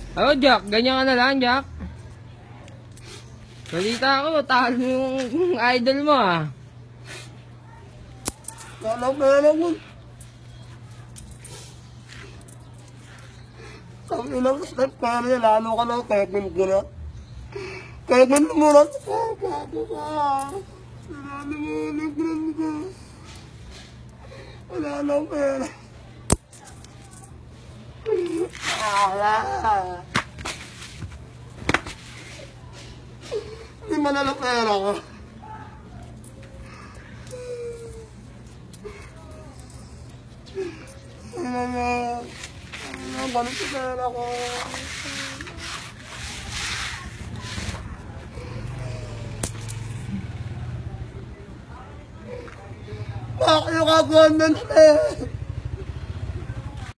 Oh, Jack, ganyan ka na lang, Jack. Balita ko, talo yung idol mo, ah. Lalo mo. Sabi lang, step pa rin, lalo ka lang, Kevin ko na. Kevin mo na. Papo ka. Lalo mo, nagran ko. Wala lang pera. Wala. Hindi man na pera ko. Ganun sa pera ko. Bakit yung kagawa ng